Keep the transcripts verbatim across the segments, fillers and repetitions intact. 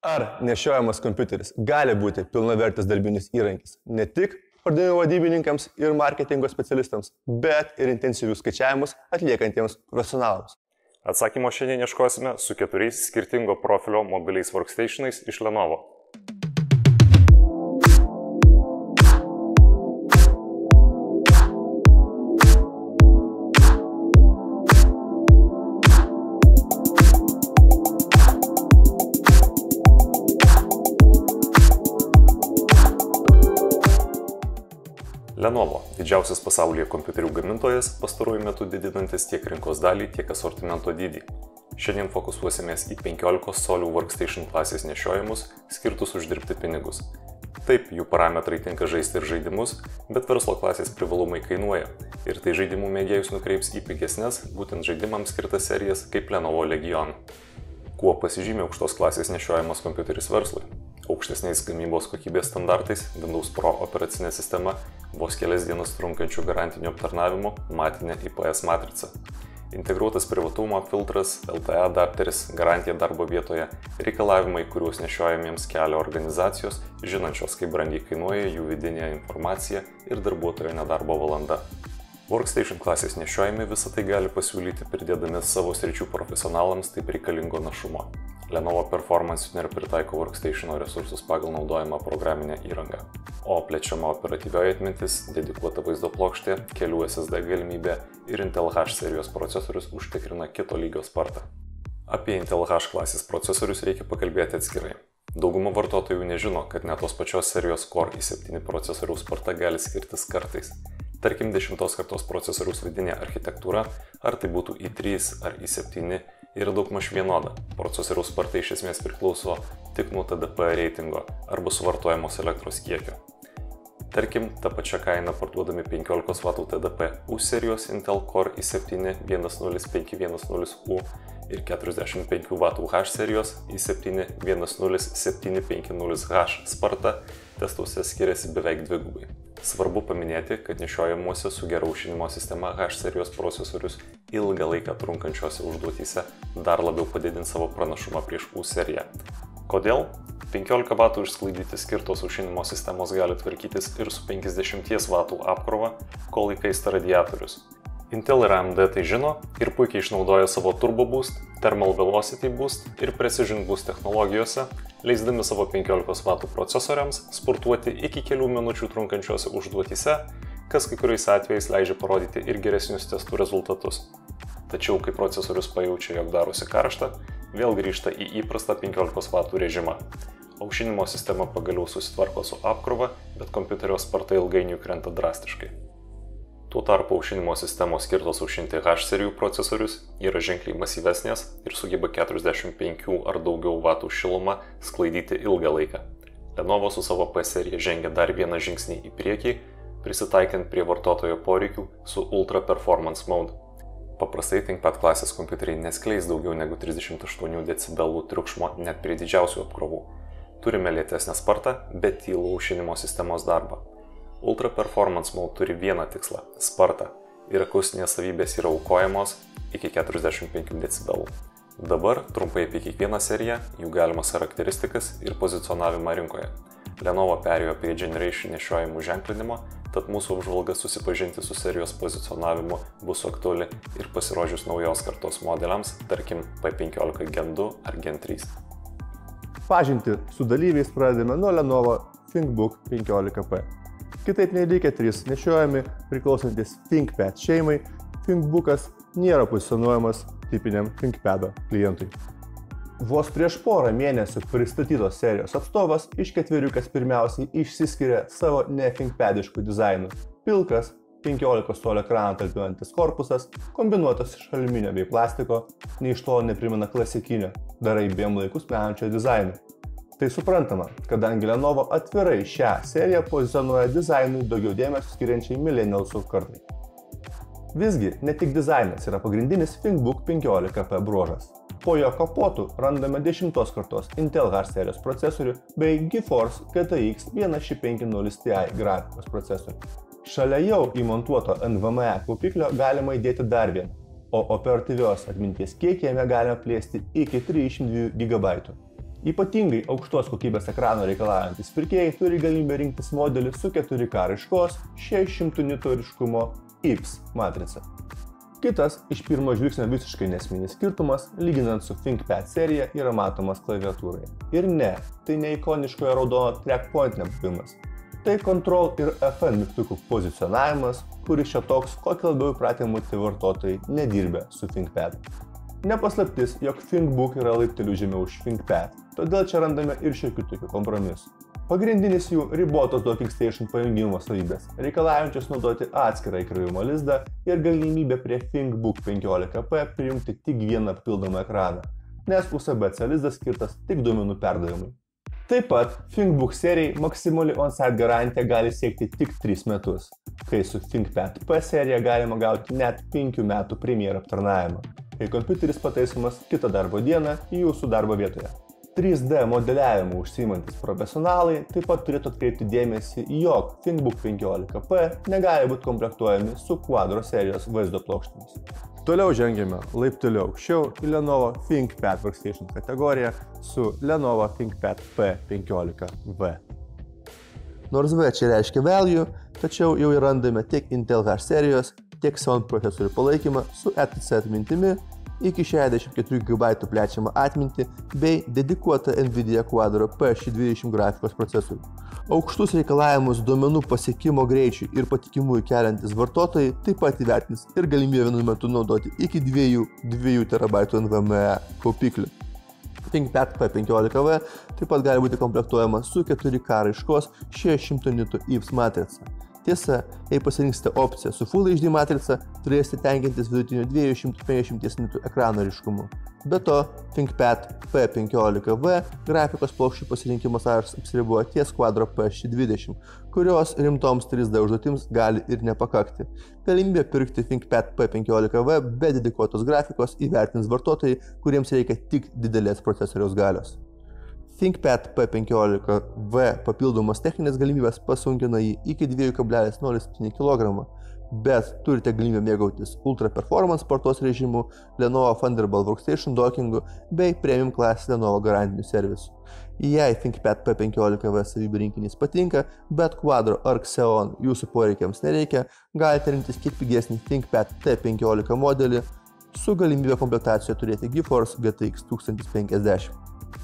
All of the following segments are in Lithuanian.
Ar nešiojamas kompiuteris gali būti pilnavertis darbinis įrankis ne tik pardavimų vadybininkams ir marketingo specialistams, bet ir intensyvius skaičiavimus atliekantiems profesionalams? Atsakymo šiandien ieškosime su keturiais skirtingo profilio mobiliais workstationais iš Lenovo. Lenovo – didžiausias pasaulyje kompiuterių gamintojas, pastaruoju metu didinantis tiek rinkos dalį, tiek asortimento dydį. Šiandien fokusuosimės į penkiolikos colių workstation klasės nešiojimus, skirtus uždirbti pinigus. Taip, jų parametrai tinka žaisti ir žaidimus, bet verslo klasės privalumai kainuoja. Ir tai žaidimų mėgėjus nukreips į pigesnes, būtent žaidimams skirtas serijas kaip Lenovo Legion. Kuo pasižymė aukštos klasės nešiojamas kompiuteris verslui? Aukštesniais gamybos kokybės standartais, Windows Pro operacinė sistema, vos kelias dienas trunkančių garantinių aptarnavimų, matinė I P S matrica. Integruotas privatumo filtras, L T E adapteris, garantija darbo vietoje, reikalavimai, kuriuos nešiojamiems kelia organizacijos, žinančios, kaip brangiai kainuoja jų vidinė informacija ir darbuotojo nedarbo valanda. Workstation klasės nešiojami visą tai gali pasiūlyti pridėdami savo sričių profesionalams taip reikalingo našumo. Lenovo Performance Tuner pritaiko workstationo resursus pagal naudojamą programinę įrangą, o plečiama operatyvioji atmintis, dedikuota vaizdo plokštė, kelių S S D galimybė ir Intel H serijos procesorius užtikrina kito lygio spartą. Apie Intel H klasės procesorius reikia pakalbėti atskirai. Dauguma vartotojų nežino, kad net tos pačios serijos Core i septyni procesoriaus sparta gali skirtis kartais. Tarkim, dešimtos kartos procesoriaus vidinė architektūra, ar tai būtų i trys ar i septyni, yra daugmaž vienoda. Procesoriaus sparta iš esmės priklauso tik nuo T D P reitingo arba suvartojamos elektros kiekio. Tarkim, tą pačią kainą parduodami penkiolikos vatų T D P U serijos Intel Core i septyni vienas nulis penki vienas nulis U ir keturiasdešimt penkių vatų H serijos i septyni vienas nulis septyni penki nulis H sparta testuose skiriasi beveik dvigubai. Svarbu paminėti, kad nešiojamuose su gera aušinimo sistema H serijos procesorius ilgą laiką trunkančiose užduotyse dar labiau padidins savo pranašumą prieš U seriją. Kodėl? penkiolika vatų išsklaidyti skirtos aušinimo sistemos gali tvarkytis ir su penkiasdešimties vatų apkrova, kol įkaista radiatorius. Intel ir A M D tai žino ir puikiai išnaudoja savo Turbo Boost, Thermal Velocity Boost ir Precision Boost technologijose, leisdami savo penkiolikos vatų procesoriams sportuoti iki kelių minučių trunkančiose užduotyse, kas kai kuriais atvejais leidžia parodyti ir geresnius testų rezultatus. Tačiau, kai procesorius pajaučia, jog darosi karšta, vėl grįžta į įprastą penkiolikos vatų režimą. Aušinimo sistema pagaliau susitvarko su apkrova, bet kompiuterio sparta ilgainiui krenta drastiškai. Tuo tarpu aušinimo sistemos skirtos aušinti H serijų procesorius yra ženkliai masyvesnės ir sugeba keturiasdešimt penkių ar daugiau vatų šilumą sklaidyti ilgą laiką. Lenovo su savo P serija žengia dar vieną žingsnį į priekį, prisitaikant prie vartotojo poreikių su Ultra Performance Mode. Paprastai ThinkPad klasės kompiuteriai neskleis daugiau negu trisdešimt aštuonių decibelų triukšmo net prie didžiausių apkrovų. Turime lėtesnę spartą, bet tylų aušinimo sistemos darbą. Ultra Performance Mode turi vieną tikslą – spartą ir akustinės savybės yra aukojamos iki keturiasdešimt penkių decibelų. Dabar trumpai apie kiekvieną seriją, jų galimas charakteristikas ir pozicionavimą rinkoje. Lenovo perėjo prie Generation nešiojimų ženklinimo, tad mūsų apžvalga susipažinti su serijos pozicionavimu bus aktuali ir pasirodžius naujos kartos modeliams, tarkim P penkiolika Gen du ar Gen trys. Pažinti su dalyviais pradedame nuo Lenovo ThinkBook penkiolika P. Kitaip nei likę trys nešiojami priklausantis ThinkPad šeimai, ThinkBookas nėra pozicionuojamas tipiniam ThinkPado klientui. Vos prieš porą mėnesių pristatytos serijos atstovas iš ketveriukas pirmiausiai išsiskiria savo ne ThinkPadišku dizainu. Pilkas, penkiolikos colio ekraną talpinantis korpusas, kombinuotas iš aliuminio bei plastiko, nei iš to neprimena klasikinio, dar I B M laikus menančio dizaino. Tai suprantama, kadangi Lenovo atvirai šią seriją pozicionuoja dizainui daugiau dėmesio skiriančiai millennialsų kartai. Visgi, ne tik dizainas yra pagrindinis ThinkBook penkiolika P bruožas. Po jo kapotų randame dešimtos kartos Intel H serijos procesorių bei GeForce G T X šimtas penkiasdešimt Ti grafikos procesorių. Šalia jau įmontuoto N V M e kaupiklio galima įdėti dar vieną, o operatyvios atminties kiekį jame galima plėsti iki trisdešimt dviejų gigabaitų. Ypatingai aukštos kokybės ekrano reikalaujantis pirkėjai turi galimybę rinktis modelį su keturi K raiškos šešių šimtų nitų ryškumo I P S matrica. Kitas iš pirmo žvilgsnio visiškai nesminis skirtumas, lyginant su ThinkPad serija, yra matomas klaviatūrai. Ir ne, tai ne ikoniškojo raudono trackpoint nebuvimas. Tai Ctrl ir F N mygtukų pozicionavimas, kuris čia toks, kokį labiau įpratę būti vartotojai nedirbę su ThinkPad. Nepaslaptis, jog ThinkBook yra laipteliu žemiau už ThinkPad, todėl čia randame ir šiokių tokių kompromisų. Pagrindinis jų ribotos Docking Station pajungimo savybės, reikalaujančios naudoti atskirą įkrovimo lizdą ir galimybę prie ThinkBook penkiolika P prijungti tik vieną papildomą ekraną, nes U S B C lizdas skirtas tik duomenų perdavimui. Taip pat ThinkBook serijai maksimali on-site garantija gali siekti tik tris metus, kai su ThinkPad P serija galima gauti net penkių metų Premier aptarnavimą, kai kompiuteris pataisomas kitą darbo dieną jūsų darbo vietoje. trys D modeliavimu užsiimantis profesionalai taip pat turėtų atkreipti dėmesį, jog ThinkBook penkiolika P negali būti komplektuojami su Quadro serijos vaizdo plokštėmis. Toliau žengėme laipteliu aukščiau į Lenovo ThinkPad Workstation kategoriją su Lenovo ThinkPad P penkiolika V. Nors V čia reiškia value, tačiau jau randame tiek Intel H serijos, tiek Xeon procesorių palaikymą su E T C atmintimi, iki šešiasdešimt keturių gigabaitų plečiamą atmintį bei dedikuotą Nvidia Quadro P šimtas dvidešimt grafikos procesorių. Aukštus reikalavimus duomenų pasiekimo greičiui ir patikimųjų keliantis vartotojai taip pat įvertins ir galimybę vienu metu naudoti iki dviejų terabaitų N V M e kaupiklių. ThinkPad P penkiolika V taip pat gali būti komplektuojama su keturi K raiškos šešių šimtų nitų I P S matrica. Tiesa, jei pasirinksite opciją su Full H D matrica, turėsite tenkintis vidutiniu dviejų šimtų penkiasdešimt nitų ekrano ryškumu. Be to, ThinkPad P penkiolika V grafikos plokščių pasirinkimo sąrašas apsiriboja ties Quadro P šimtas dvidešimt, kurios rimtoms trys D užduotims gali ir nepakakti. Galimybė pirkti ThinkPad P penkiolika V be dedikuotos grafikos įvertins vartotojai, kuriems reikia tik didelės procesoriaus galios. ThinkPad P penkiolika V papildomos techninės galimybės pasunkina jį iki dviejų kablelis nulis septyni kilogramo, bet turite galimybę mėgautis Ultra Performance spartos režimu, Lenovo Thunderbolt Workstation dockingu bei Premium klasės Lenovo garantinių servisų. Jei ThinkPad P penkiolika V savybių rinkinys patinka, bet Quadro ar Xeon jūsų poreikiams nereikia, galite rinktis kiek pigesnį ThinkPad T penkiolika modelį su galimybė komplektacijoje turėti GeForce G T X tūkstantis penkiasdešimt.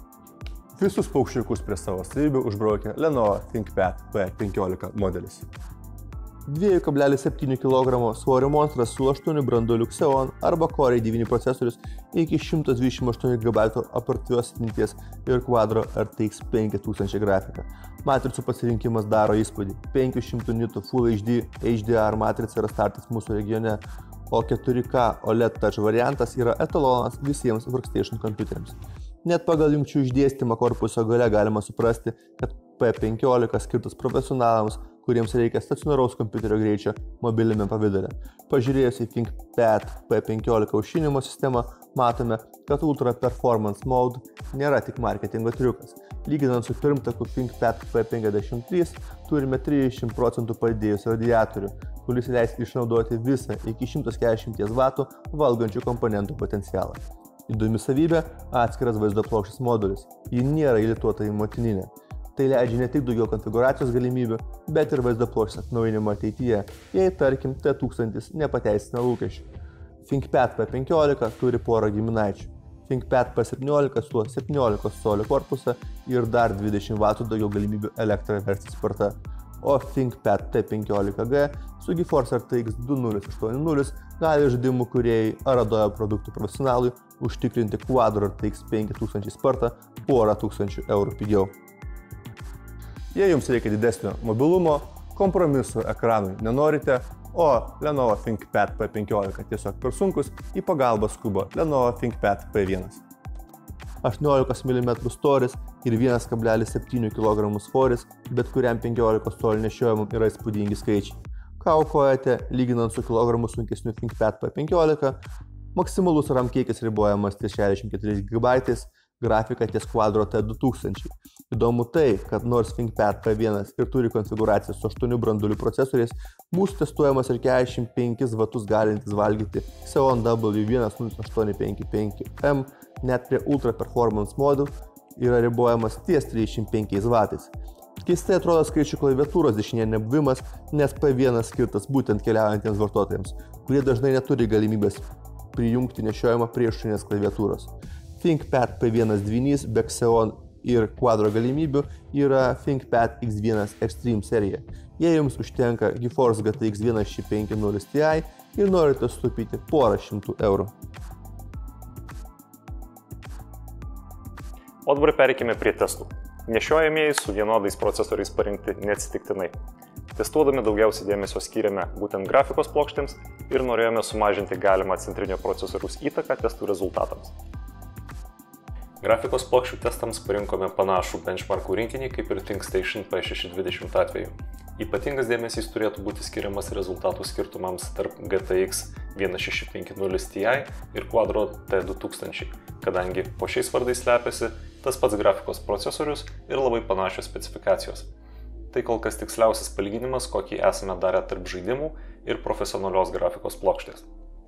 Visus paukščiukus prie savo savybių užbraukė Lenovo ThinkPad P penkiolika modelis. dviejų kablelis septynių kilogramų svorio monstras su aštuonių branduolių Xeon arba Core i devyni procesorius iki šimtas dvidešimt aštuonių gigabaitų operatyvios atminties ir Quadro R T X penki tūkstančiai grafika. Matricų pasirinkimas daro įspūdį. penkių šimtų nitų Full H D H D R matrica yra startas mūsų regione, o keturi K O L E D Touch variantas yra etalonas visiems workstation kompiuteriams. Net pagal jungčių išdėstymą korpuso gale galima suprasti, kad P penkiolika skirtas profesionalams, kuriems reikia stacionaraus kompiuterio greičio mobiliame pavidale. Pažiūrėjus į ThinkPad P penkiolika aušinimo sistemą, matome, kad Ultra Performance Mode nėra tik marketingo triukas. Lyginant su pirmtaku ThinkPad P penkiasdešimt trys, turime trisdešimt procentų padidėjusį radiatorių, kuris leis išnaudoti visą iki šimtas keturiasdešimt vatų valgančių komponentų potencialą. Įdomi savybė – atskiras vaizdo plokštės modulis. Ji nėra įlituota į motininę. Tai leidžia ne tik daugiau konfiguracijos galimybių, bet ir vaizdo plokštės atnaujinimo ateityje, jei, tarkim, T tūkstantis nepateisina lūkesčių. ThinkPad P penkiolika turi porą giminaičių. ThinkPad P septyniolika su septyniolikos colių korpusą ir dar dvidešimt vatų daugiau galimybių elektrą versti sparta. O ThinkPad T penkiolika G su GeForce R T X du nulis aštuoni nulis gali žaidimų kūrėjai ar Adobe produktų profesionalui užtikrinti Quadro R T X penki tūkstančiai spartą porą tūkstančių eurų pigiau. Jei jums reikia didesnio mobilumo, kompromisų ekranui nenorite, o Lenovo ThinkPad P penkiolika tiesiog per sunkus, į pagalbą skuba Lenovo ThinkPad P vienas. aštuoniolikos milimetrų storis ir vienas kablelis septyni kilogramų svoris, bet kuriam penkiolikos colių nešiojimam yra įspūdingi skaičiai. Ką aukojate, lyginant su kilogramų sunkesniu ThinkPad P penkiolika, maksimalus RAM kiekis ribojamas ties šešiasdešimt keturiais gigabaitais, grafika ties Quadro T du tūkstančiai. Įdomu tai, kad nors ThinkPad P vienas ir turi konfiguraciją su aštuonių branduolių procesoriais, mūsų testuojamas ir keturiasdešimt penkis vatus galintis valgyti Xeon W vienas nulis aštuoni penki penki M net prie Ultra Performance Mode yra ribojamas ties trisdešimt penkiais vatais. Keistai atrodo skaičių klaviatūros dešinėje nebuvimas, nes P vienas skirtas būtent keliaujantiems vartotojams, kurie dažnai neturi galimybės prijungti nešiojimą prie ašutinės klaviatūros. ThinkPad P vienas dvynys be Xeon ir Quadro galimybių yra ThinkPad X vienas Extreme serija. Jei jums užtenka GeForce G T X vienas šeši penki nulis Ti ir norite sutaupyti porą šimtų eurų. O dabar pereikime prie testų. Nešiojamieji su vienodais procesoriais parinkti neatsitiktinai. Testuodami daugiausiai dėmesio skyrėme būtent grafikos plokštėms ir norėjome sumažinti galimą centrinio procesoriaus įtaką testų rezultatams. Grafikos plokščių testams parinkome panašų benchmarkų rinkinį kaip ir ThinkStation P šeši dvidešimt atveju. Ypatingas dėmesys turėtų būti skiriamas rezultatų skirtumams tarp G T X vienas šeši penki nulis Ti ir Quadro T du tūkstančiai, kadangi po šiais vardais slepiasi tas pats grafikos procesorius ir labai panašios specifikacijos. Tai kol kas tiksliausias palyginimas, kokį esame darę tarp žaidimų ir profesionalios grafikos plokštės.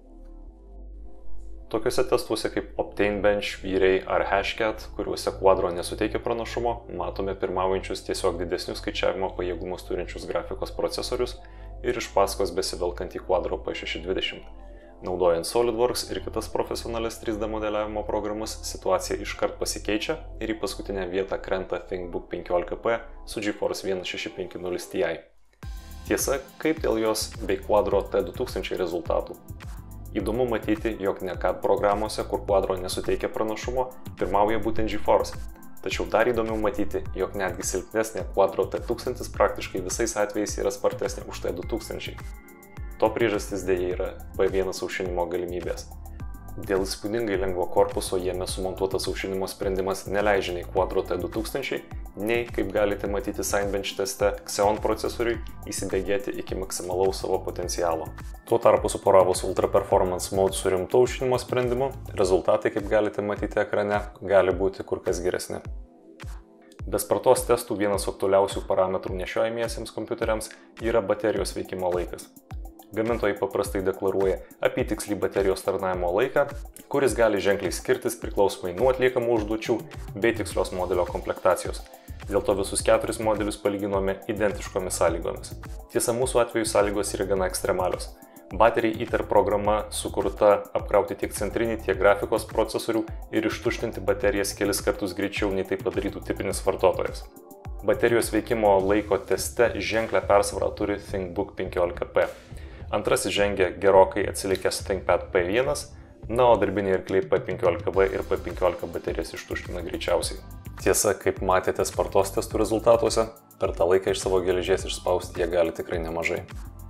Tokiuose testuose kaip OptaneBench, V-Ray ar Hashcat, kuriuose Quadro nesuteikia pranašumo, matome pirmaujančius tiesiog didesnius skaičiavimo pajėgumus turinčius grafikos procesorius ir iš paskos besivelkantį Quadro P šeši dvidešimt. Naudojant SolidWorks ir kitas profesionalias trys D modeliavimo programas, situacija iškart pasikeičia ir į paskutinę vietą krenta ThinkBook penkiolika P su GeForce vienas šeši penki nulis Ti. Tiesa, kaip dėl jos bei Quadro T du tūkstančiai rezultatų. Įdomu matyti, jog ne kad programuose, kur Quadro nesuteikia pranašumo, pirmauja būtent GeForce. Tačiau dar įdomiau matyti, jog netgi silpnesnė Quadro T tūkstantis praktiškai visais atvejais yra spartesnė už T du tūkstančiai. To priežastis dėja yra P vienas aušinimo galimybės. Dėl įspūdingai lengvo korpuso jame sumontuotas aušinimo sprendimas neleidžia nei Quadro T du tūkstančiai, nei, kaip galite matyti Signbench teste, Xeon procesoriui įsibėgėti iki maksimalaus savo potencialo. Tuo tarpu suporavus Ultra Performance Mode su rimtu aušinimo sprendimu, rezultatai, kaip galite matyti ekrane, gali būti kur kas geresni. Be spartos testų vienas aktualiausių parametrų nešiojamiesiems kompiuteriams yra baterijos veikimo laikas. Gamintojai paprastai deklaruoja apytikslį baterijos tarnavimo laiką, kuris gali ženkliai skirtis priklausomai nuo atliekamų užduočių bei tikslios modelio komplektacijos. Dėl to visus keturis modelius palyginome identiškomis sąlygomis. Tiesa, mūsų atveju sąlygos yra gana ekstremalios. Battery Eater programa sukurta apkrauti tiek centrinį, tiek grafikos procesorių ir ištuštinti baterijas kelis kartus greičiau nei tai padarytų tipinis vartotojas. Baterijos veikimo laiko teste ženklę persvarą turi ThinkBook penkiolika P. Antrasis žengia gerokai atsilikęs ThinkPad P vienas, na, o darbiniai arkliai P penkiolika V ir P penkiolika baterijas ištuština greičiausiai. Tiesa, kaip matėte spartos testų rezultatuose, per tą laiką iš savo geležies išspausti jie gali tikrai nemažai.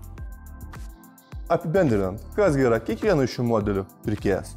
Apibendrinant, kas yra kiekvieno iš šių modelių pirkėjas?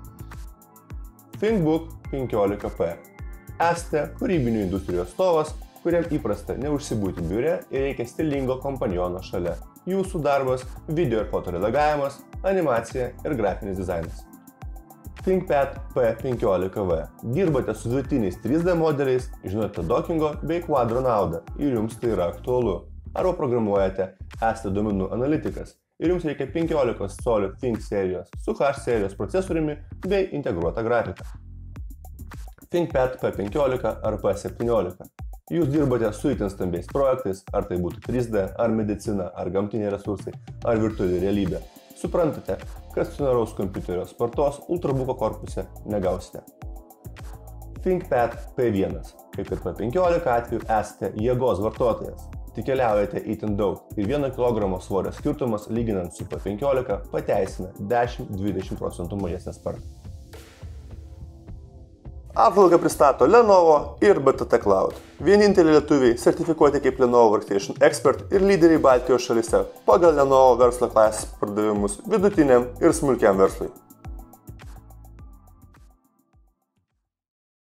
ThinkBook penkiolika P. Esate kūrybinių industrijų atstovas, kuriam įprasta neužsibūti biure ir reikia stilingo kompaniono šalia. Jūsų darbas – video ir foto redagavimas, animacija ir grafinis dizainas. ThinkPad P penkiolika V. Dirbate su vidutiniais trys D modeliais, žinote dockingo bei Quadro naudą ir jums tai yra aktualu. Arba programuojate, esate duomenų analitikas ir jums reikia penkiolikos colių Think serijos su H serijos procesoriumi bei integruota grafika. ThinkPad P penkiolika ar P septyniolika. Jūs dirbate su itin stambiais projektais, ar tai būtų trys D, ar medicina, ar gamtiniai resursai, ar virtuali realybė. Suprantate, kad stacionaraus kompiuterio spartos ultrabuko korpuse negausite. ThinkPad P vienas. Kaip ir P penkiolika atveju esate jėgos vartotojas. Tik keliaujate itin daug ir vieno kilogramo svorio skirtumas lyginant su P penkiolika pateisina dešimt dvidešimt procentų mažesnę spartą. Apžvalgą pristato Lenovo ir B T T Cloud. Vieninteliai lietuviai sertifikuoti kaip Lenovo Workstation Expert ir lyderiai Baltijos šalyse pagal Lenovo verslo klasės pardavimus vidutiniam ir smulkiam verslui.